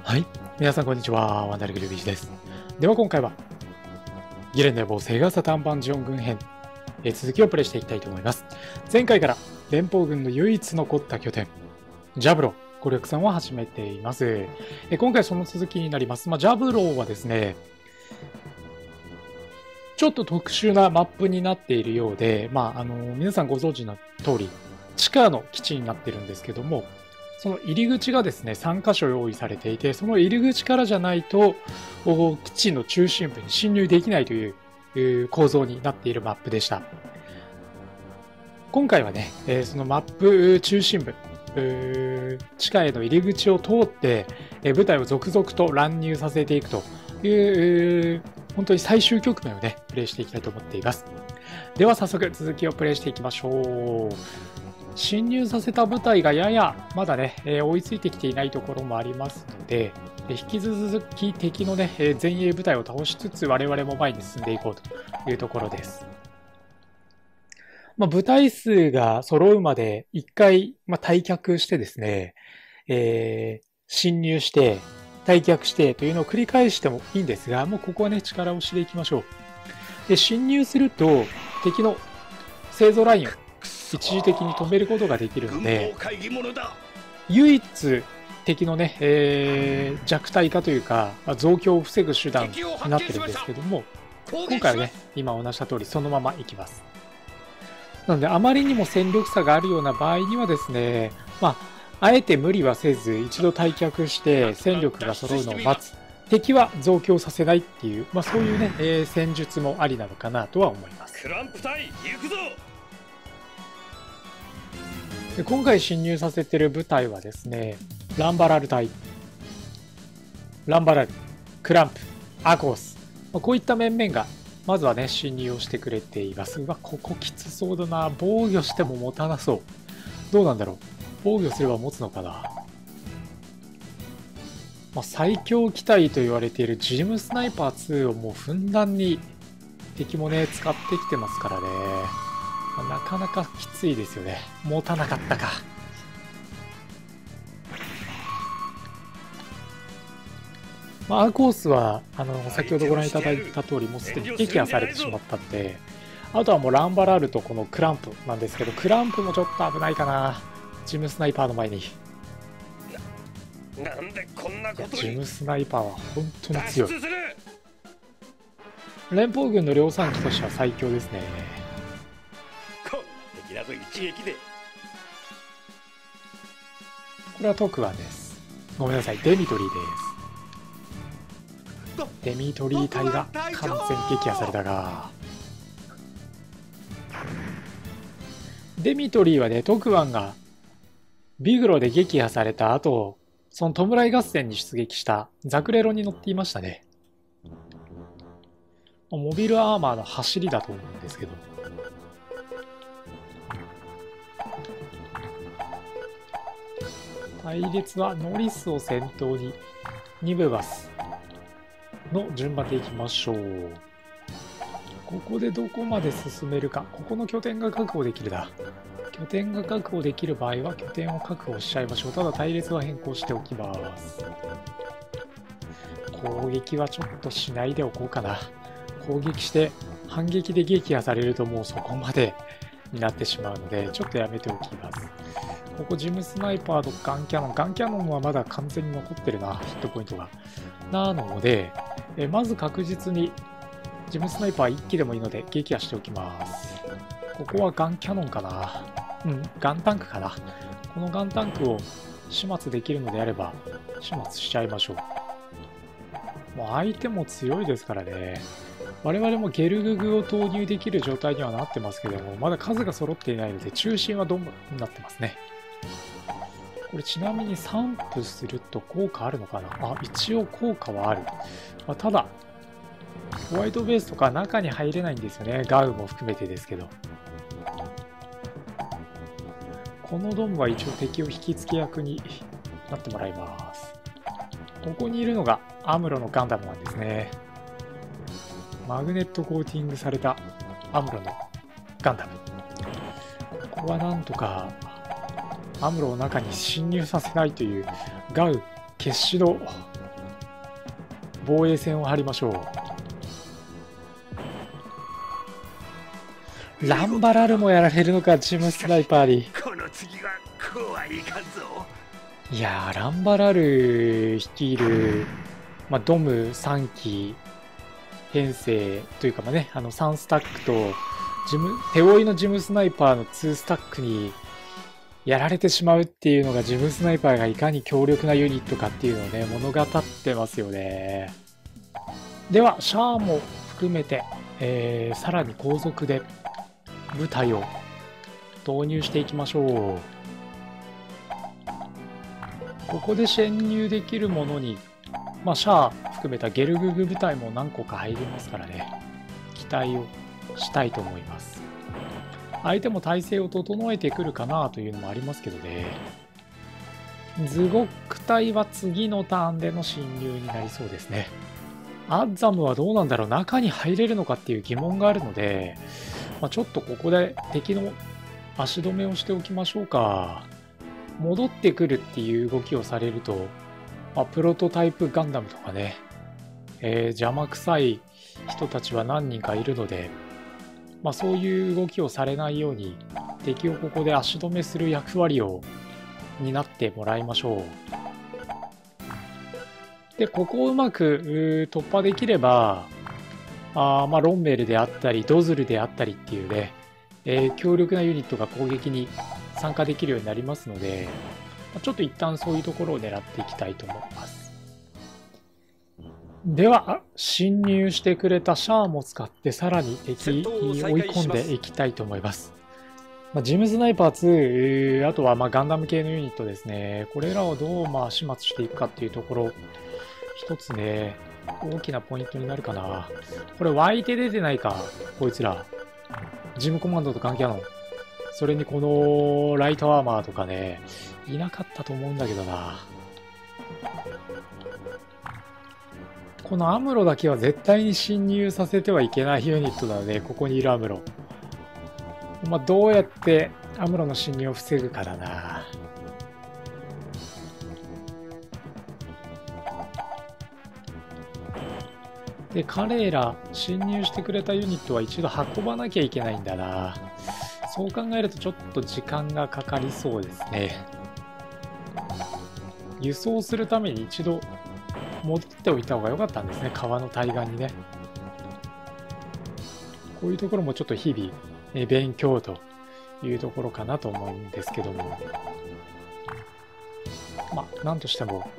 はい。皆さん、こんにちは。ワンダルグルビーチです。では、今回は、ギレンの予防セガサタンバンジオン軍編、続きをプレイしていきたいと思います。前回から連邦軍の唯一残った拠点、ジャブロー、攻略さんを始めています。今回その続きになります。ジャブローはですね、ちょっと特殊なマップになっているようで、皆さんご存知の通り、地下の基地になってるんですけども、その入り口がですね、3箇所用意されていて、その入り口からじゃないと、基地の中心部に侵入できないという構造になっているマップでした。今回はね、そのマップ中心部、地下への入り口を通って、部隊を続々と乱入させていくという、本当に最終局面をね、プレイしていきたいと思っています。では早速続きをプレイしていきましょう。侵入させた部隊がややまだね、追いついてきていないところもありますので、引き続き敵のね、前衛部隊を倒しつつ我々も前に進んでいこうというところです。部隊数が揃うまで1回、退却してですね、侵入して退却してというのを繰り返してもいいんですが、もうここはね、力押しでいきましょう。で、侵入すると敵の製造ラインを一時的に止めることができるので、唯一敵のね、弱体化というか、増強を防ぐ手段になってるんですけども、今回はね、今お話した通りそのままいきます。なので、あまりにも戦力差があるような場合にはですね、あえて無理はせず、一度退却して戦力が揃うのを待つ。敵は増強させないっていう、そういうね、戦術もありなのかなとは思います。クランプ隊行くぞ。で、今回侵入させてる部隊はですね、ランバラル隊、ランバラル、クランプ、アコース、こういった面々がまずはね、侵入をしてくれています。ここきつそうだな。防御しても持たなそう。どうなんだろう。防御すれば持つのかな。最強機体と言われているジムスナイパー2をもうふんだんに敵もね、使ってきてますからね。なかなかきついですよね。持たなかったか。アーコースは先ほどご覧いただいた通りもうすでに撃破されてしまったので、あとはもうランバラールとこのクランプなんですけど、クランプもちょっと危ないかな。ジムスナイパーの前に。なんでこんなことに。ジムスナイパーは本当に強い。連邦軍の量産機としては最強ですね。これは特ワンです。ごめんなさい、デミトリーです。デミトリー隊が完全撃破されたが、デミトリーはね、特ワンがビグロで撃破された後、その弔い合戦に出撃したザクレロに乗っていましたね。モビルアーマーの走りだと思うんですけど、隊列はノリスを先頭にニブバスの順番でいきましょう。ここでどこまで進めるか。ここの拠点が確保できるだ。拠点が確保できる場合は拠点を確保しちゃいましょう。ただ隊列は変更しておきます。攻撃はちょっとしないでおこうかな。攻撃して反撃で撃破されるともうそこまでになってしまうので、ちょっとやめておきます。ここジムスナイパーとガンキャノン。ガンキャノンはまだ完全に残ってるな、ヒットポイントが。なので、まず確実にジムスナイパー1機でもいいので撃破しておきます。ここはガンキャノンかな。ガンタンクかな。このガンタンクを始末できるのであれば始末しちゃいましょう。もう相手も強いですからね。我々もゲルググを投入できる状態にはなってますけども、まだ数が揃っていないので中心はドンになってますね。これちなみに散布すると効果あるのかな。一応効果はある。ただホワイトベースとか中に入れないんですよね。ガウも含めてですけど。このドンは一応敵を引き付け役になってもらいます。ここにいるのがアムロのガンダムなんですね。マグネットコーティングされたアムロのガンダム。ここはなんとかアムロを中に侵入させないというガウ決死の防衛線を張りましょう。ランバラルもやられるのか、ジムスナイパーに。 この次はこうはいかんぞ。 いやー、ランバラル率いる、ドム3機編成というかね、3スタックと手負いのジムスナイパーの2スタックにやられてしまうっていうのが、ジムスナイパーがいかに強力なユニットかっていうのをね、物語ってますよね。ではシャアも含めて、さらに後続で部隊を導入していきましょう。ここで潜入できるものに、シャア含めたゲルググ部隊も何個か入りますからね、期待をしたいと思います。相手も体勢を整えてくるかなというのもありますけどね。ズゴック隊は次のターンでの侵入になりそうですね。アッザムはどうなんだろう、中に入れるのかっていう疑問があるので、ちょっとここで敵の足止めをしておきましょうか。戻ってくるっていう動きをされると、プロトタイプガンダムとかね、邪魔くさい人たちは何人かいるので、そういう動きをされないように敵をここで足止めする役割を担ってもらいましょう。で、ここをうまく突破できれば、ロンメルであったりドズルであったりっていうね、強力なユニットが攻撃に参加できるようになりますので、ちょっと一旦そういうところを狙っていきたいと思います。では、侵入してくれたシャアも使ってさらに敵に追い込んでいきたいと思います。ジムスナイパー2、あとはガンダム系のユニットですね。これらをどう始末していくかっていうところ、一つね、大きなポイントになるかな。これ湧いて出てないか、こいつら。ジムコマンドとガンキャノン。それにこのライトアーマーとかね、いなかったと思うんだけどな。このアムロだけは絶対に侵入させてはいけないユニットなので、ここにいるアムロ。どうやってアムロの侵入を防ぐかだな。で、彼ら侵入してくれたユニットは一度運ばなきゃいけないんだな。そう考えるとちょっと時間がかかりそうですね。輸送するために一度戻っておいた方が良かったんですね、川の対岸にね。こういうところもちょっと日々、勉強というところかなと思うんですけども、なんとしても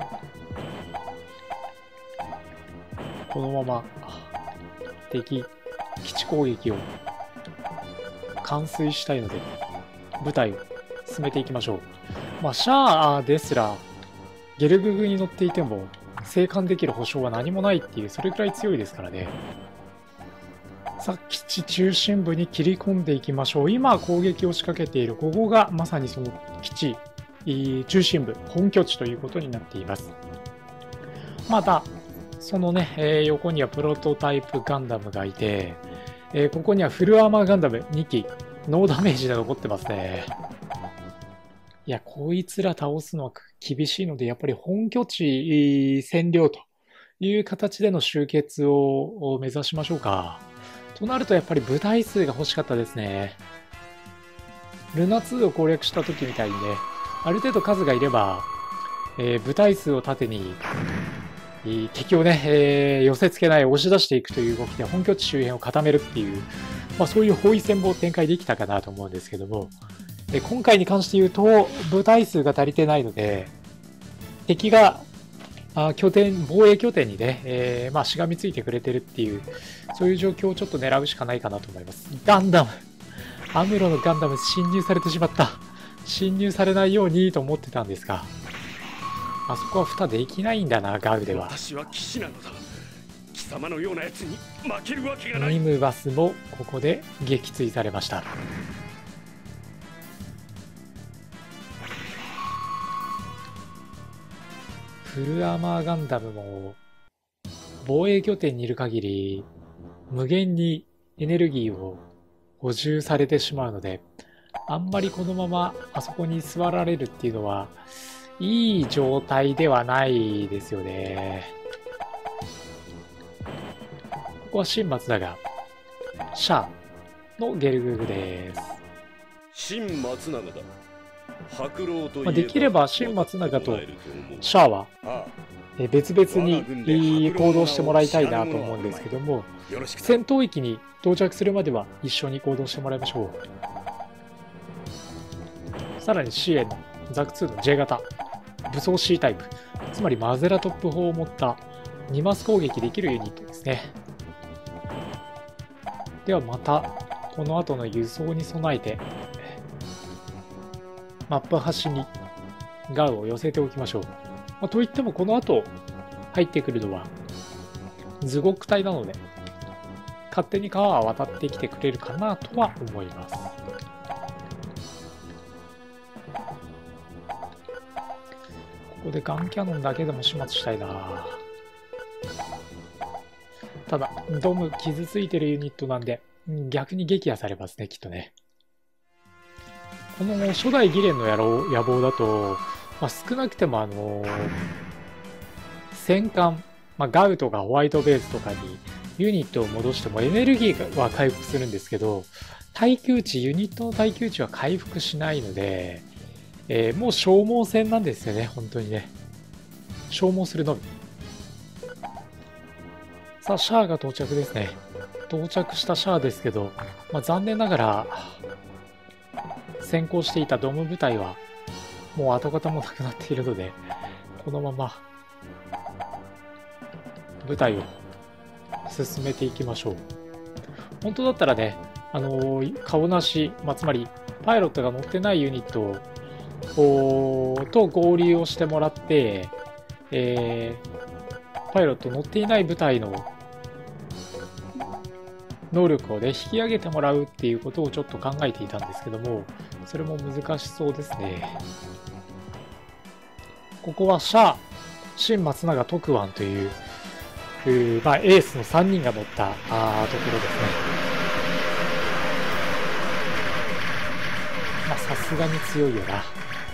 このまま敵基地攻撃を完遂したいので部隊を進めていきましょう。シャアですらゲルググに乗っていても生還できる保証は何もないっていう、それくらい強いですからね。さあ、基地中心部に切り込んでいきましょう。今攻撃を仕掛けているここがまさにその基地中心部、本拠地ということになっています。またそのね、横にはプロトタイプガンダムがいて、ここにはフルアーマーガンダム2機ノーダメージで残ってますね。いや、こいつら倒すのは厳しいので、やっぱり本拠地占領という形での集結を目指しましょうか。となるとやっぱり部隊数が欲しかったですね。ルナ2を攻略した時みたいにね、ある程度数がいれば、部隊数を盾に敵をね、寄せ付けない、押し出していくという動きで本拠地周辺を固めるっていう、そういう包囲戦も展開できたかなと思うんですけども、今回に関して言うと部隊数が足りてないので、敵が防衛拠点にね、しがみついてくれてるっていう、そういう状況をちょっと狙うしかないかなと思います。ガンダム、アムロのガンダム侵入されてしまった。侵入されないようにと思ってたんですが、あそこは蓋できないんだな、ガウでは。 私は騎士なのだ。貴様のようなやつに負けるわけがない。 ニムバスもここで撃墜されました。フルアーマーガンダムも防衛拠点にいる限り無限にエネルギーを補充されてしまうので、あんまりこのままあそこに座られるっていうのはいい状態ではないですよね。 ここは新松永、シャアのゲルググです。 新松永だ。白老といえばできれば新松永とシャアは別々に行動してもらいたいなと思うんですけども、戦闘域に到着するまでは一緒に行動してもらいましょう。さらに CA のザク2の J 型武装 C タイプ、つまりマゼラトップ砲を持った2マス攻撃できるユニットですね。ではまたこの後の輸送に備えてマップ端にガウを寄せておきましょう。といってもこの後入ってくるのはズゴック隊なので勝手に川は渡ってきてくれるかなとは思います。ここでガンキャノンだけでも始末したいな。ただドム傷ついてるユニットなんで逆に撃破されますね、きっとね。この初代ギレンの野望だと、少なくても戦艦、ガウとかホワイトベースとかにユニットを戻してもエネルギーは回復するんですけど、ユニットの耐久値は回復しないので、もう消耗戦なんですよね、本当にね。消耗するのみ。さあ、シャアが到着ですね。到着したシャアですけど、残念ながら、先行していたドム部隊は、もう跡形もなくなっているので、このまま、部隊を進めていきましょう。本当だったらね、顔なし、つまり、パイロットが乗ってないユニットと合流をしてもらって、パイロット乗っていない部隊の能力をね、引き上げてもらうっていうことをちょっと考えていたんですけども、それも難しそうですね。ここはシャア、新松永徳湾という、エースの3人が乗ったところですね。さすがに強いよな。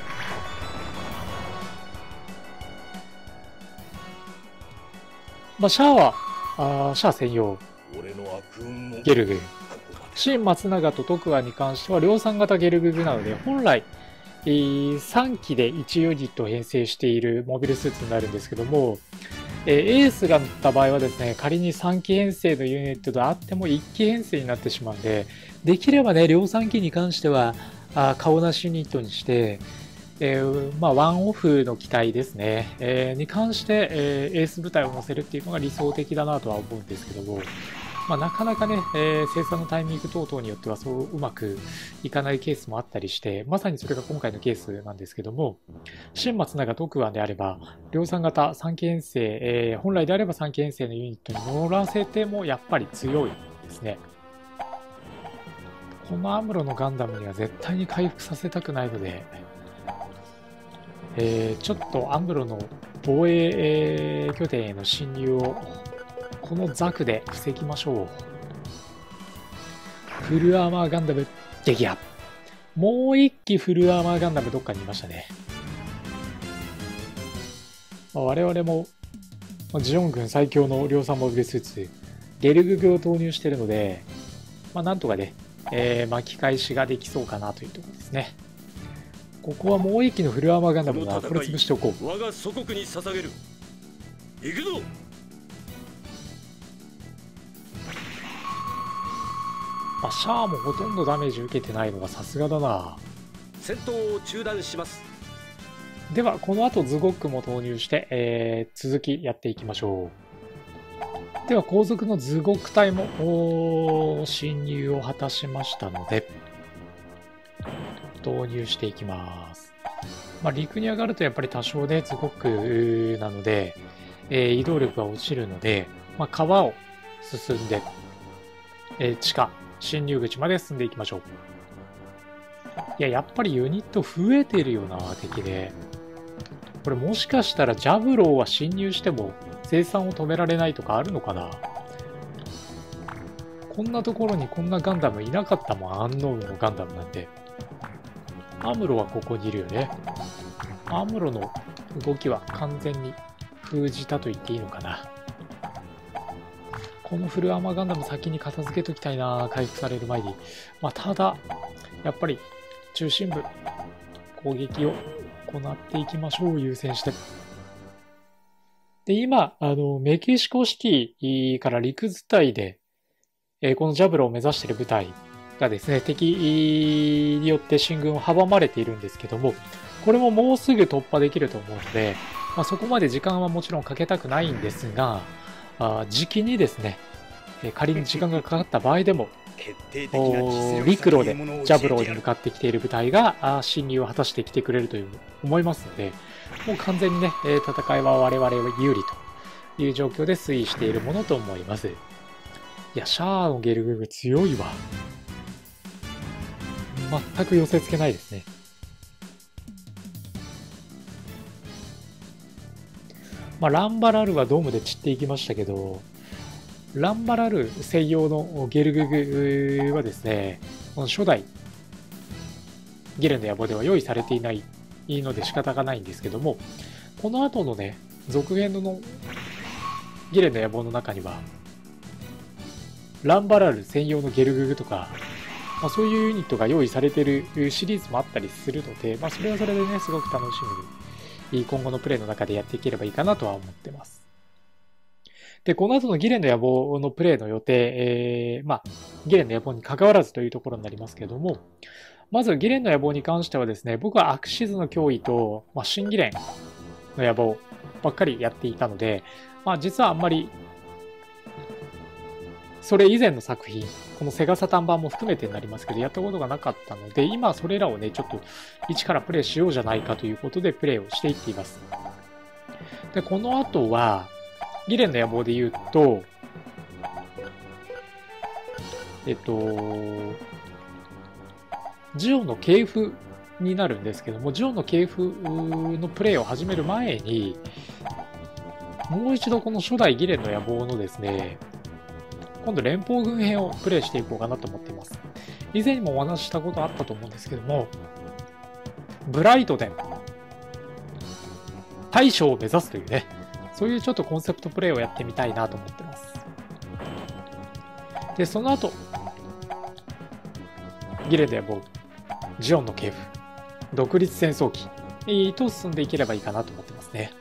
シャアは、シャア専用。ゲルググ。新松永と徳川に関しては量産型ゲルググなので、本来、3機で1ユニットを編成しているモビルスーツになるんですけども、エースが乗った場合はですね、仮に3機編成のユニットであっても1機編成になってしまうんで、できればね、量産機に関しては、顔なしユニットにして、ワンオフの機体ですね、に関して、エース部隊を乗せるっていうのが理想的だなとは思うんですけども、なかなかね、生産のタイミング等々によってはそううまくいかないケースもあったりして、まさにそれが今回のケースなんですけども、新松永徳湾であれば、量産型3機編成、本来であれば3機編成のユニットに乗らせてもやっぱり強いですね。このアムロのガンダムには絶対に回復させたくないので、ちょっとアムロの防衛拠点への侵入をこのザクで防ぎましょう。フルアーマーガンダム撃破。もう一機フルアーマーガンダムどっかにいましたね。我々もジオン軍最強の量産モビルスーツゲルググを投入しているので、なんとかね、巻き返しができそうかなというところですね。ここはもう一機のフルアーマーガンダムがこれ潰しておこう。 我が祖国に捧げる。行くぞ。 シャアもほとんどダメージ受けてないのがさすがだな。 戦闘を中断します。 ではこの後ズゴックも投入して、続きやっていきましょう。では後続のズゴック隊も侵入を果たしましたので導入していきます。陸に上がるとやっぱり多少ねズゴックなので、移動力が落ちるので、川を進んで、地下侵入口まで進んでいきましょう。やっぱりユニット増えてるよな、敵で。これもしかしたらジャブローは侵入しても生産を止められないとかあるのかな。こんなところにこんなガンダムいなかったもん、アンノーンのガンダムなんて。アムロはここにいるよね。アムロの動きは完全に封じたと言っていいのかな。 このフルアーマーガンダム先に片付けときたいな、回復される前に。ただ、やっぱり中心部、攻撃を行っていきましょう、優先して。で、今、メキシコシティから陸伝いで、このジャブロを目指している部隊がですね、敵によって進軍を阻まれているんですけども、これももうすぐ突破できると思うので、そこまで時間はもちろんかけたくないんですが、時期にですね、仮に時間がかかった場合でも、陸路でジャブローに向かってきている部隊が侵入を果たしてきてくれると思いますので、もう完全にね、戦いは我々は有利という状況で推移しているものと思います。いや、シャアのゲルググ強いわ。全く寄せ付けないですね。ランバラルはドームで散っていきましたけど、ランバラル専用のゲルググはですね、この初代ギレンの野望では用意されていないので仕方がないんですけども、この後のね、続編のギレンの野望の中には、ランバラル専用のゲルググとか、そういうユニットが用意されているシリーズもあったりするので、それはそれでね、すごく楽しみに今後のプレイの中でやっていければいいかなとは思ってます。で、この後のギレンの野望のプレイの予定、ギレンの野望に関わらずというところになりますけれども、まずギレンの野望に関してはですね、僕はアクシズの脅威と、新ギレンの野望ばっかりやっていたので、実はあんまり、それ以前の作品、このセガサタン版も含めてになりますけど、やったことがなかったので、今それらをね、ちょっと一からプレイしようじゃないかということでプレイをしていっています。で、この後は、ギレンの野望で言うと、ジオの系譜になるんですけども、ジオの系譜のプレイを始める前に、もう一度この初代ギレンの野望のですね、今度連邦軍編をプレイしていこうかなと思っています。以前にもお話ししたことあったと思うんですけども、ブライトデン、大将を目指すというね、そういうちょっとコンセプトプレイをやってみたいなと思ってます。で、その後、ギレンの野望、ジオンの系譜、独立戦争機と進んでいければいいかなと思ってますね。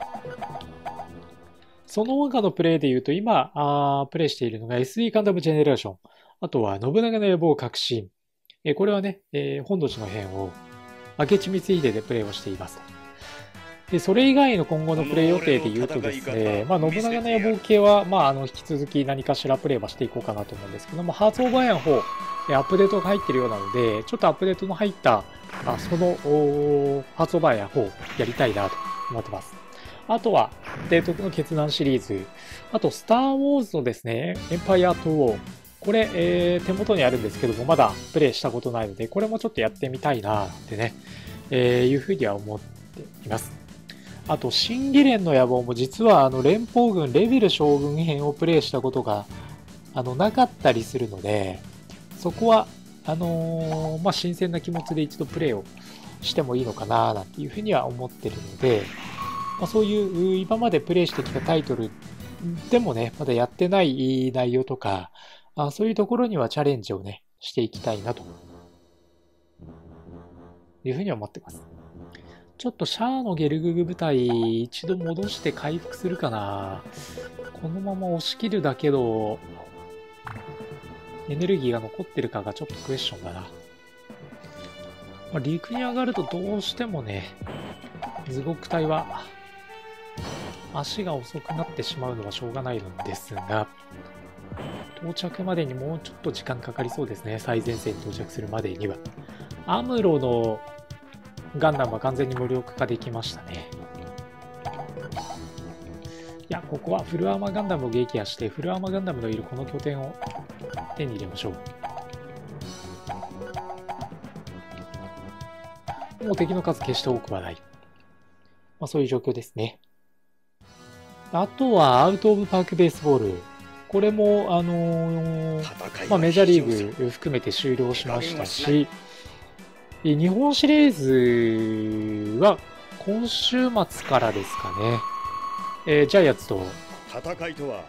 その他のプレイで言うと、今プレイしているのが SE ガンダムジェネレーション、あとは信長の野望革新。これはね、本土地の編を明智光秀でプレイをしています。で、それ以外の今後のプレイ予定で言うとですね、信長の野望系は、引き続き何かしらプレイはしていこうかなと思うんですけども、ハーツオーバーヤン4、アップデートが入っているようなので、ちょっとアップデートの入った、その、ハーツオーバーヤン4やりたいなと思ってます。あとは、帝国の決断シリーズ、あと、スター・ウォーズのですね、エンパイア・トゥ・ウォー。これ、手元にあるんですけども、まだプレイしたことないので、これもちょっとやってみたいなってね、いうふうには思っています。あと、新ギレンの野望も実は、連邦軍レベル将軍編をプレイしたことが、なかったりするので、そこは、新鮮な気持ちで一度プレイをしてもいいのかな、なんていうふうには思ってるので、そういう今までプレイしてきたタイトルでもね、まだやってない内容とか、そういうところにはチャレンジをね、していきたいなというふうに思ってます。ちょっとシャアのゲルググ部隊一度戻して回復するかな。このまま押し切るだけど、エネルギーが残ってるかがちょっとクエスチョンだな。陸に上がるとどうしてもね、ズゴック隊は足が遅くなってしまうのはしょうがないのですが、到着までにもうちょっと時間かかりそうですね。最前線に到着するまでには。アムロのガンダムは完全に無力化できましたね。いや、ここはフルアーマーガンダムを撃破して、フルアーマーガンダムのいるこの拠点を手に入れましょう。もう敵の数決して多くはない。そういう状況ですね。あとはアウト・オブ・パーク・ベースボール。これも、メジャーリーグ含めて終了しましたし、日本シリーズは今週末からですかね。ジャイアンツと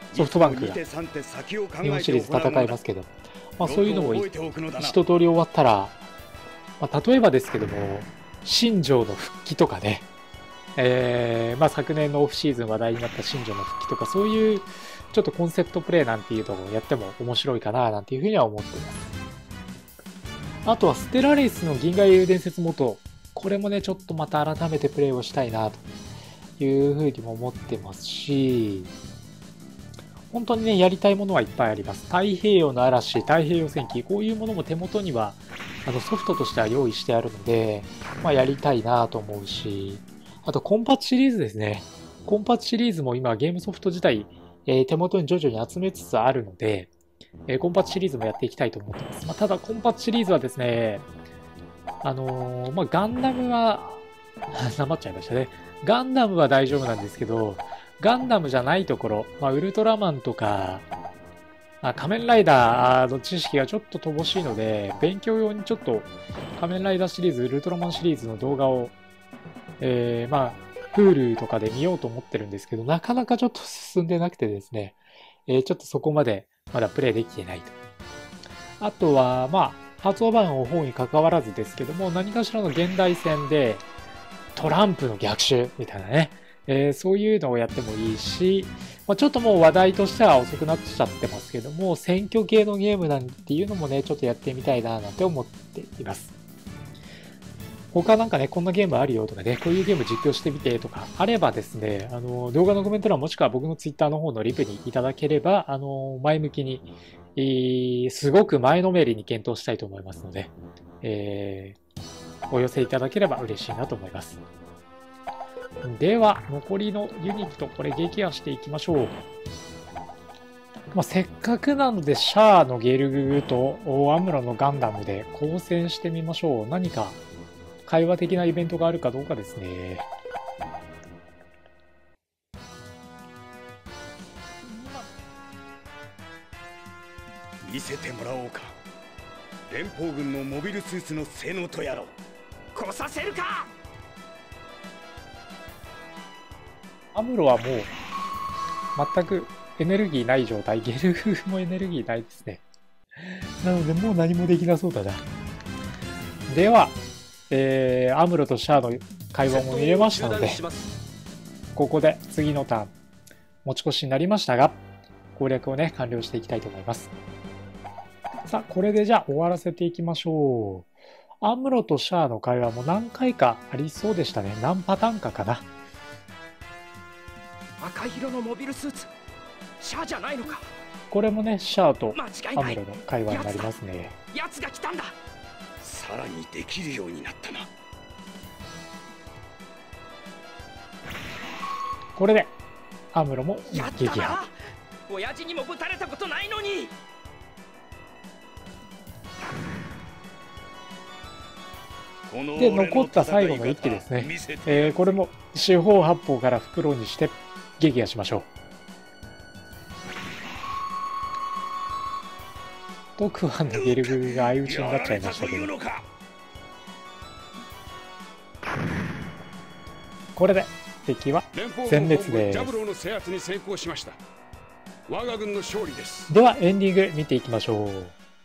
ソフトバンクが日本シリーズ戦いますけど、そういうのも一通り終わったら、例えばですけども、新庄の復帰とかね、昨年のオフシーズン話題になった新庄の復帰とか、そういうちょっとコンセプトプレイなんていうのをやっても面白いかななんていうふうには思っています。あとはステラレイスの銀河英雄伝説元、これもね、ちょっとまた改めてプレイをしたいなというふうにも思ってますし、本当にね、やりたいものはいっぱいあります。太平洋の嵐、太平洋戦記、こういうものも手元にはソフトとしては用意してあるので、やりたいなと思うし、あとコンパチシリーズですね。コンパチシリーズも今ゲームソフト自体、手元に徐々に集めつつあるので、コンパチシリーズもやっていきたいと思ってます。ただコンパチシリーズはですね、ガンダムは、なまっちゃいましたね。ガンダムは大丈夫なんですけど、ガンダムじゃないところ、ウルトラマンとか、仮面ライダーの知識がちょっと乏しいので、勉強用にちょっと仮面ライダーシリーズ、ウルトラマンシリーズの動画を、Hulu とかで見ようと思ってるんですけど、なかなかちょっと進んでなくてですね、ちょっとそこまでまだプレイできてないと。あとは、ハーツオーバーの方に関わらずですけども、何かしらの現代戦でトランプの逆襲みたいなね、そういうのをやってもいいし、ちょっともう話題としては遅くなっちゃってますけども、選挙系のゲームなんていうのもね、ちょっとやってみたいななんて思っています。他なんかね、こんなゲームあるよとかね、こういうゲーム実況してみてとかあればですね、動画のコメント欄もしくは僕のツイッターの方のリプにいただければ、前向きに、すごく前のめりに検討したいと思いますので、お寄せいただければ嬉しいなと思います。では、残りのユニット、これ撃破していきましょう。せっかくなので、シャアのゲルググとアムロのガンダムで交戦してみましょう。何か会話的なイベントがあるかどうかですね。 見せてもらおうか。連邦軍のモビルスーツの性能とやろう。来させるか。 アムロはもう全くエネルギーない状態。ゲルググもエネルギーないですね。なのでもう何もできなそうだな。では、アムロとシャアの会話も見れましたので、ここで次のターン持ち越しになりましたが、攻略をね、完了していきたいと思います。さあ、これでじゃあ終わらせていきましょう。アムロとシャアの会話も何回かありそうでしたね。何パターンかかな。 赤色のモビルスーツ、シャアじゃないのか。 これもね、シャアとアムロの会話になりますね。 やつが来たんだ。 さらにできるようになったな。 これでアムロも撃破。 親父にもぶたれたことないのに。 で、残った最後の一手ですね。これも四方八方から袋にして撃破しましょう。特番のゲルググが相打ちになっちゃいましたけど、これで敵は全滅です。ではエンディング見ていきましょう。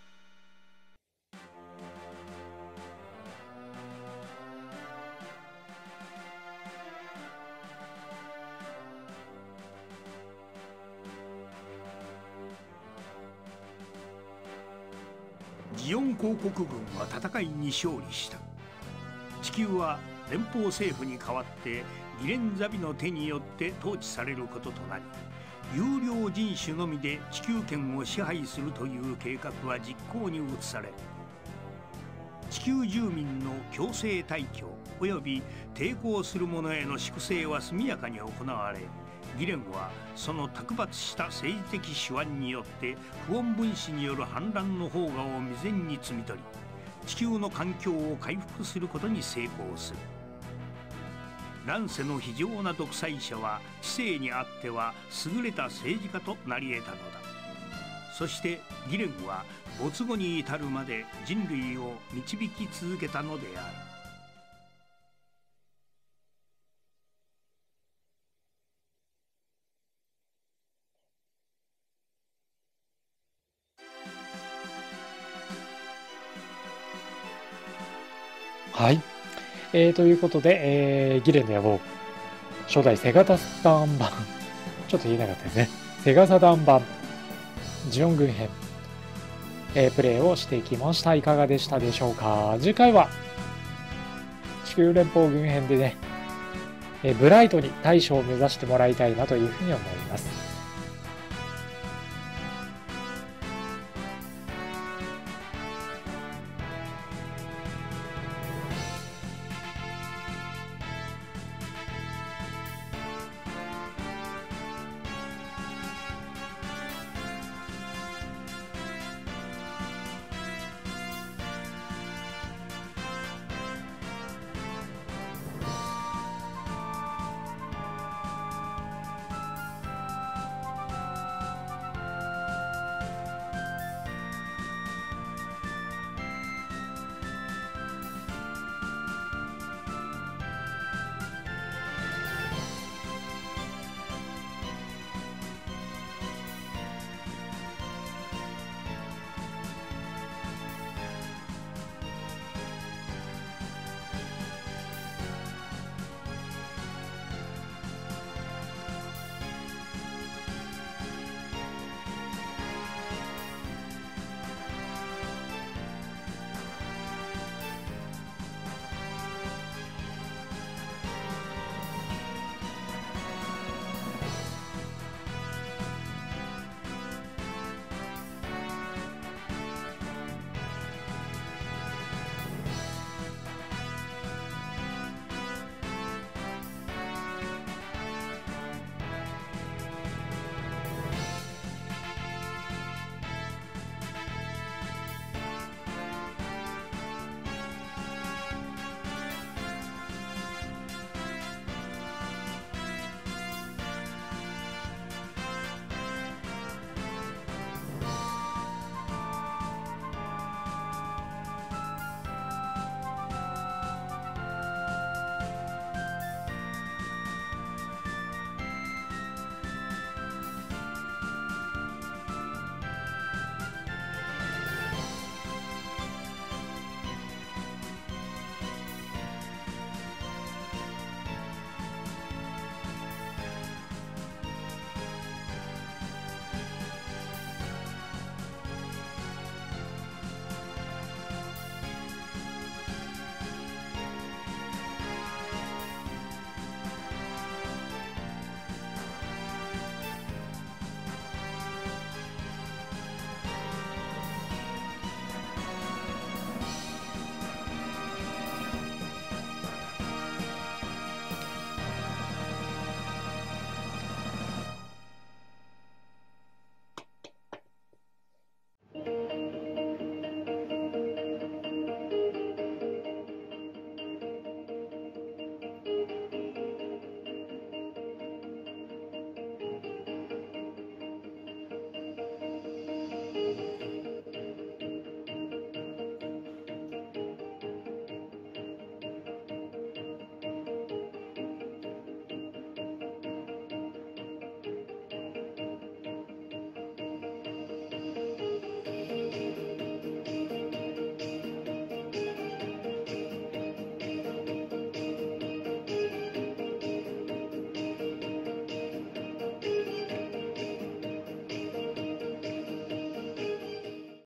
ジオン公国軍は戦いに勝利した。地球は連邦政府に代わってギレンザビの手によって統治されることとなり、有料人種のみで地球圏を支配するという計画は実行に移され、地球住民の強制退去および抵抗する者への粛清は速やかに行われ、ギレンはその卓抜した政治的手腕によって不穏分子による反乱の砲火を未然に摘み取り、地球の環境を回復することに成功する。乱世の非常な独裁者は知性にあっては優れた政治家となり得たのだ。そしてギレンは没後に至るまで人類を導き続けたのである。 はい。ということで、ギレンの野望、初代セガサターン版、ちょっと言えなかったですね。セガサターン版、ジオン軍編、プレイをしていきました。いかがでしたでしょうか。次回は、地球連邦軍編でね、ブライトに大将を目指してもらいたいなというふうに思います。